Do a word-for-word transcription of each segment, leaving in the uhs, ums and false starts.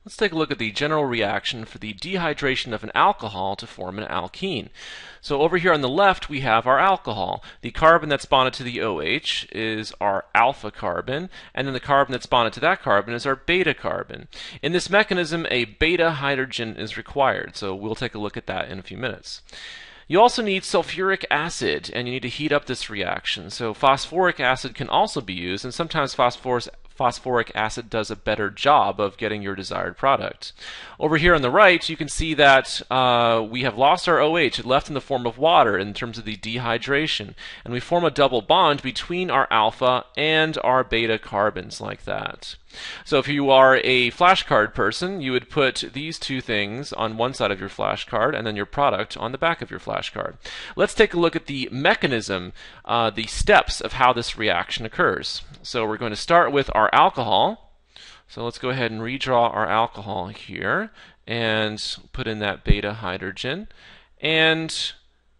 Let's take a look at the general reaction for the dehydration of an alcohol to form an alkene. So over here on the left we have our alcohol. The carbon that's bonded to the OH is our alpha carbon, and then the carbon that's bonded to that carbon is our beta carbon. In this mechanism, a beta hydrogen is required, so we'll take a look at that in a few minutes. You also need sulfuric acid, and you need to heat up this reaction. So phosphoric acid can also be used, and sometimes phosphorus phosphoric acid does a better job of getting your desired product. Over here on the right, you can see that uh, we have lost our OH. It left in the form of water in terms of the dehydration. And we form a double bond between our alpha and our beta carbons like that. So if you are a flashcard person, you would put these two things on one side of your flashcard and then your product on the back of your flashcard. Let's take a look at the mechanism, uh, the steps of how this reaction occurs. So we're going to start with our alcohol. So let's go ahead and redraw our alcohol here and put in that beta hydrogen. And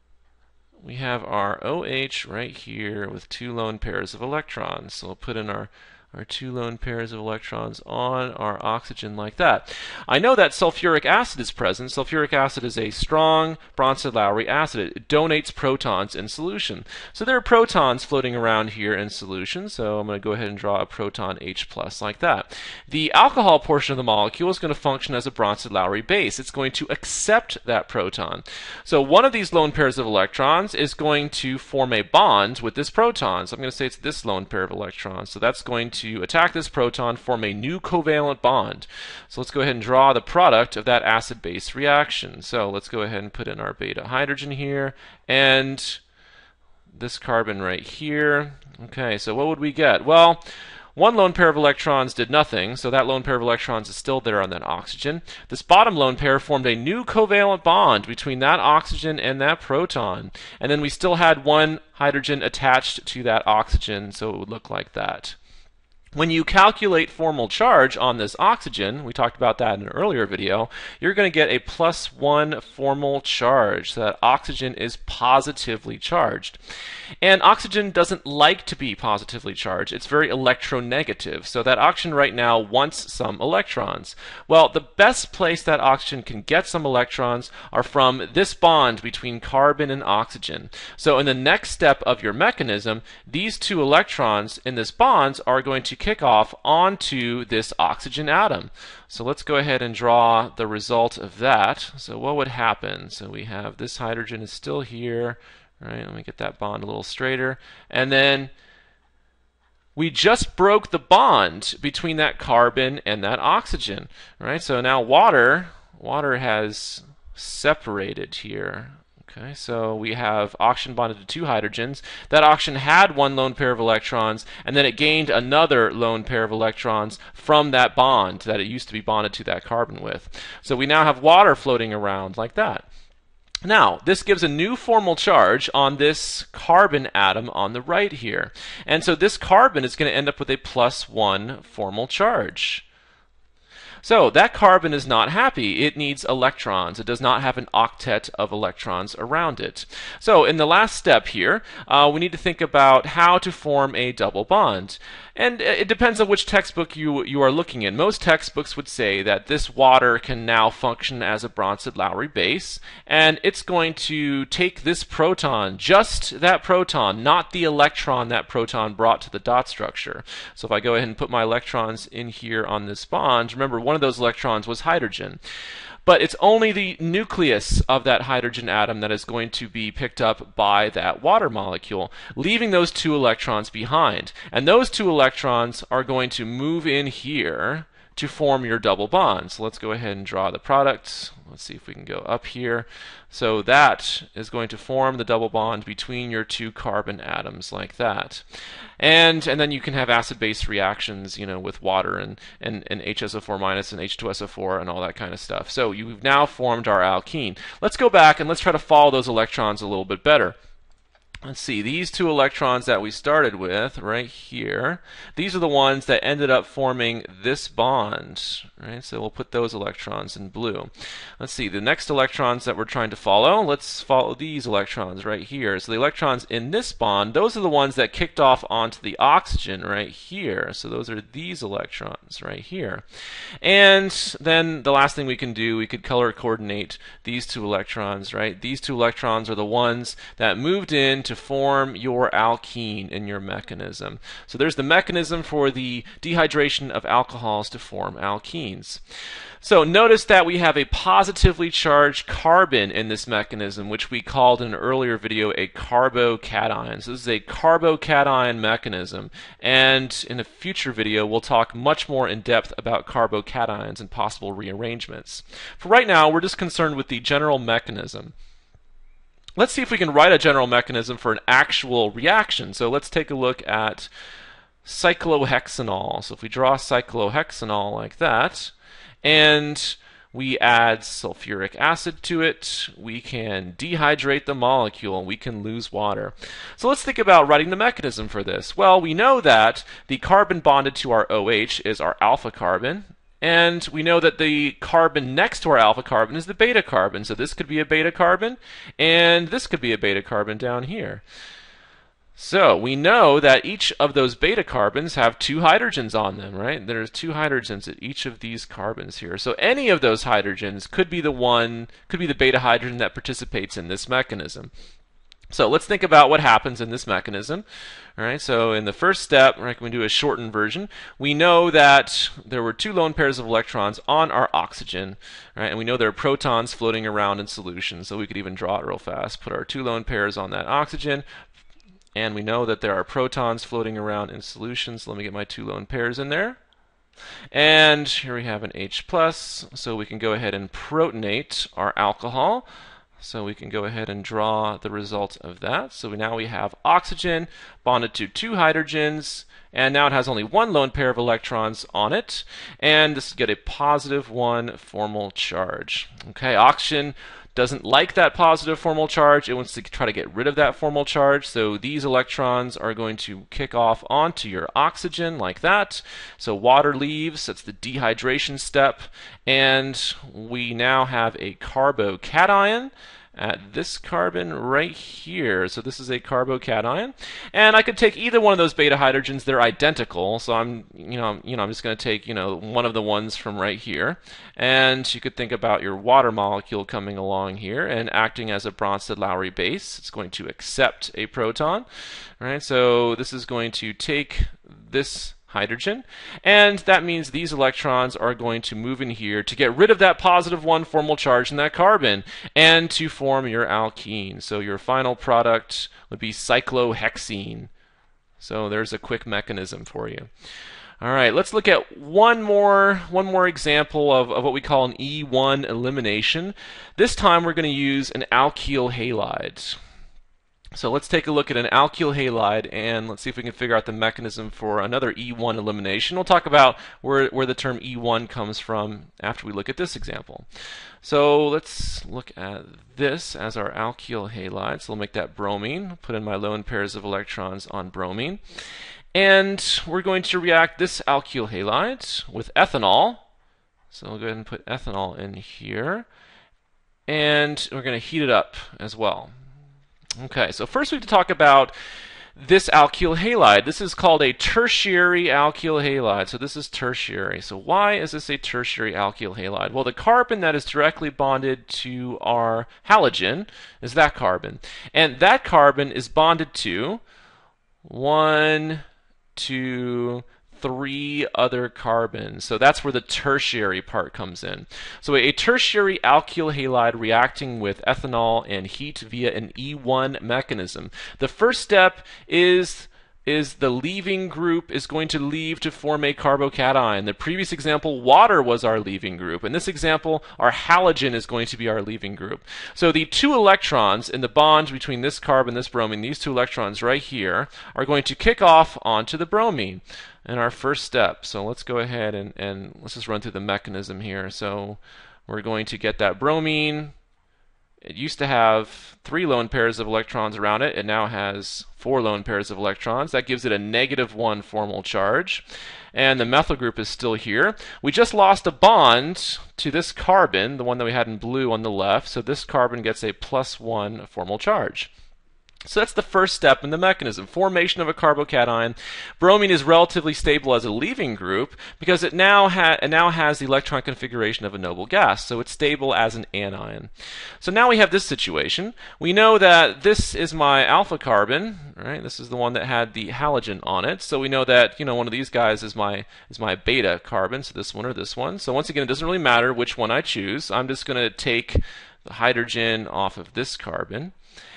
we have our OH right here with two lone pairs of electrons. So we'll put in our our two lone pairs of electrons on our oxygen like that. I know that sulfuric acid is present. Sulfuric acid is a strong Bronsted-Lowry acid. It donates protons in solution. So there are protons floating around here in solution, so I'm going to go ahead and draw a proton H plus like that. The alcohol portion of the molecule is going to function as a Bronsted-Lowry base. It's going to accept that proton. So one of these lone pairs of electrons is going to form a bond with this proton. So I'm going to say it's this lone pair of electrons. So that's going to to attack this proton, form a new covalent bond. So let's go ahead and draw the product of that acid-base reaction. So let's go ahead and put in our beta hydrogen here and this carbon right here. Okay, so what would we get? Well, one lone pair of electrons did nothing, so that lone pair of electrons is still there on that oxygen. This bottom lone pair formed a new covalent bond between that oxygen and that proton. And then we still had one hydrogen attached to that oxygen, so it would look like that. When you calculate formal charge on this oxygen, we talked about that in an earlier video, you're going to get a plus one formal charge. So that oxygen is positively charged. And oxygen doesn't like to be positively charged. It's very electronegative. So that oxygen right now wants some electrons. Well, the best place that oxygen can get some electrons are from this bond between carbon and oxygen. So in the next step of your mechanism, these two electrons in this bond are going to kick off onto this oxygen atom. So let's go ahead and draw the result of that. So what would happen? So we have this hydrogen is still here. Right, let me get that bond a little straighter. And then we just broke the bond between that carbon and that oxygen. Right, so now water, water has separated here. Okay, so we have oxygen bonded to two hydrogens. That oxygen had one lone pair of electrons, and then it gained another lone pair of electrons from that bond that it used to be bonded to that carbon with. So we now have water floating around like that. Now, this gives a new formal charge on this carbon atom on the right here. And so this carbon is going to end up with a plus one formal charge. So that carbon is not happy. It needs electrons. It does not have an octet of electrons around it. So in the last step here, uh, we need to think about how to form a double bond. And it depends on which textbook you, you are looking in. Most textbooks would say that this water can now function as a Bronsted-Lowry base, and it's going to take this proton, just that proton, not the electron that proton brought to the dot structure. So if I go ahead and put my electrons in here on this bond, remember one of those electrons was hydrogen. But it's only the nucleus of that hydrogen atom that is going to be picked up by that water molecule, leaving those two electrons behind. And those two electrons are going to move in here to form your double bond. So let's go ahead and draw the product. Let's see if we can go up here. So that is going to form the double bond between your two carbon atoms like that. And and then you can have acid-base reactions, you know, with water and, and, and H S O four minus and H two S O four and all that kind of stuff. So you've now formed our alkene. Let's go back and let's try to follow those electrons a little bit better. let's see, these two electrons that we started with right here, these are the ones that ended up forming this bond, right? So we'll put those electrons in blue. Let's see, the next electrons that we're trying to follow, let's follow these electrons right here. So the electrons in this bond, those are the ones that kicked off onto the oxygen right here. So those are these electrons right here. And then the last thing we can do, we could color coordinate these two electrons, right? These two electrons are the ones that moved in to form your alkene in your mechanism. So there's the mechanism for the dehydration of alcohols to form alkenes. So notice that we have a positively charged carbon in this mechanism, which we called in an earlier video a carbocation. So this is a carbocation mechanism, and in a future video we'll talk much more in depth about carbocations and possible rearrangements. For right now, we're just concerned with the general mechanism. Let's see if we can write a general mechanism for an actual reaction. So let's take a look at cyclohexanol. So if we draw cyclohexanol like that, and we add sulfuric acid to it, we can dehydrate the molecule and we can lose water. So let's think about writing the mechanism for this. Well, we know that the carbon bonded to our OH is our alpha carbon, and we know that the carbon next to our alpha carbon is the beta carbon. So this could be a beta carbon, and this could be a beta carbon down here. So we know that each of those beta carbons have two hydrogens on them, right? There's two hydrogens at each of these carbons here. So any of those hydrogens could be the one, could be the beta hydrogen that participates in this mechanism. So let's think about what happens in this mechanism. All right, so in the first step, right, we do a shortened version. We know that there were two lone pairs of electrons on our oxygen, right, and we know there are protons floating around in solution. So we could even draw it real fast. Put our two lone pairs on that oxygen, and we know that there are protons floating around in solution. So let me get my two lone pairs in there. And here we have an H plus, so we can go ahead and protonate our alcohol. So we can go ahead and draw the result of that. So we, now we have oxygen bonded to two hydrogens, and now it has only one lone pair of electrons on it, and this will get a positive one formal charge. Okay, oxygen doesn't like that positive formal charge. It wants to try to get rid of that formal charge. So these electrons are going to kick off onto your oxygen like that. So water leaves, that's the dehydration step, and we now have a carbocation at this carbon right here. So this is a carbocation, and I could take either one of those beta hydrogens. They're identical, so I'm, you know, you know, I'm just going to take, you know, one of the ones from right here, and you could think about your water molecule coming along here and acting as a Bronsted-Lowry base. It's going to accept a proton, right? So this is going to take this hydrogen, and that means these electrons are going to move in here to get rid of that positive one formal charge in that carbon and to form your alkene. So your final product would be cyclohexene. So there's a quick mechanism for you. All right, let's look at one more one more example of, of what we call an E one elimination. This time we're going to use an alkyl halide. So let's take a look at an alkyl halide, and let's see if we can figure out the mechanism for another E one elimination. We'll talk about where, where the term E one comes from after we look at this example. So let's look at this as our alkyl halide. So we'll make that bromine, put in my lone pairs of electrons on bromine. And we're going to react this alkyl halide with ethanol. So we'll go ahead and put ethanol in here. And we're going to heat it up as well. Okay, so first we have to talk about this alkyl halide. This is called a tertiary alkyl halide. So this is tertiary. So why is this a tertiary alkyl halide? Well, the carbon that is directly bonded to our halogen is that carbon. And that carbon is bonded to one, two, three other carbons. So that's where the tertiary part comes in. So a tertiary alkyl halide reacting with ethanol and heat via an E one mechanism. The first step is is the leaving group is going to leave to form a carbocation. The previous example, water was our leaving group. In this example, our halogen is going to be our leaving group. So the two electrons in the bond between this carbon and this bromine, these two electrons right here, are going to kick off onto the bromine in our first step. So let's go ahead and, and let's just run through the mechanism here. So we're going to get that bromine It used to have three lone pairs of electrons around it. It now has four lone pairs of electrons. That gives it a negative one formal charge. And the methyl group is still here. We just lost a bond to this carbon, the one that we had in blue on the left, so this carbon gets a plus one formal charge. So that's the first step in the mechanism, formation of a carbocation. Bromine is relatively stable as a leaving group because it now, ha it now has the electron configuration of a noble gas, so it's stable as an anion. So now we have this situation. We know that this is my alpha carbon, right? This is the one that had the halogen on it. So we know that, you know, one of these guys is my is my beta carbon, so this one or this one. So once again, it doesn't really matter which one I choose. I'm just going to take the hydrogen off of this carbon.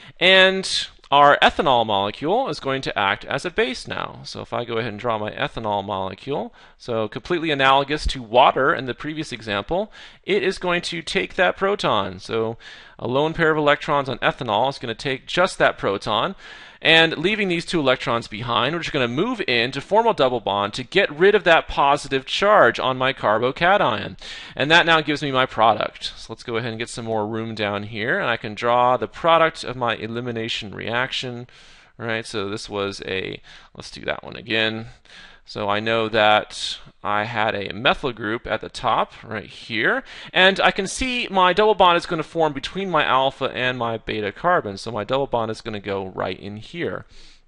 And our ethanol molecule is going to act as a base now. So if I go ahead and draw my ethanol molecule, so completely analogous to water in the previous example, it is going to take that proton. So a lone pair of electrons on ethanol is going to take just that proton, and leaving these two electrons behind, we're just going to move in to form a double bond to get rid of that positive charge on my carbocation. And that now gives me my product. So let's go ahead and get some more room down here, and I can draw the product of my elimination reaction. All right, so this was a, let's do that one again. So I know that I had a methyl group at the top right here, and I can see my double bond is going to form between my alpha and my beta carbon. So my double bond is going to go right in here.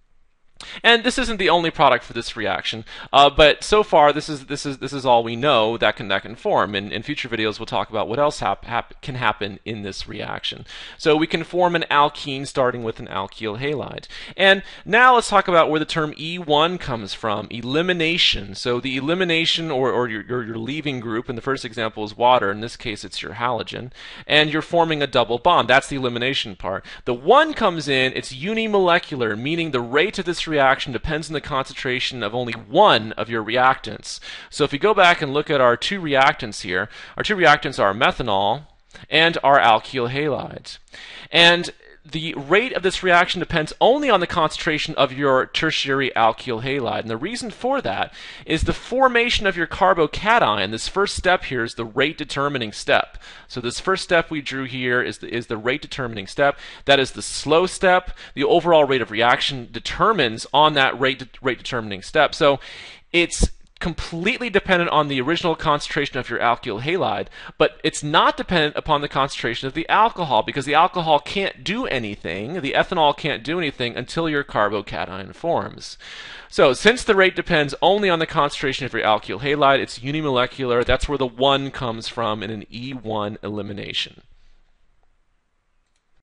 And this isn't the only product for this reaction, uh, but so far this is this is this is all we know that can that can form. In, in future videos, we'll talk about what else hap hap can happen in this reaction. So we can form an alkene starting with an alkyl halide. And now let's talk about where the term E one comes from. Elimination. So the elimination, or or your your, your leaving group in the first example is water. In this case, it's your halogen, and you're forming a double bond. That's the elimination part. The one comes in. It's unimolecular, meaning the rate of this reaction depends on the concentration of only one of your reactants. So if you go back and look at our two reactants here, our two reactants are methanol and our alkyl halide. And the rate of this reaction depends only on the concentration of your tertiary alkyl halide. And the reason for that is the formation of your carbocation. This first step here is the rate determining step. So this first step we drew here is the, is the rate determining step. That is the slow step. The overall rate of reaction determines on that rate, de rate determining step. So it's completely dependent on the original concentration of your alkyl halide, but it's not dependent upon the concentration of the alcohol, because the alcohol can't do anything, the ethanol can't do anything until your carbocation forms. So since the rate depends only on the concentration of your alkyl halide, it's unimolecular. That's where the one comes from in an E one elimination.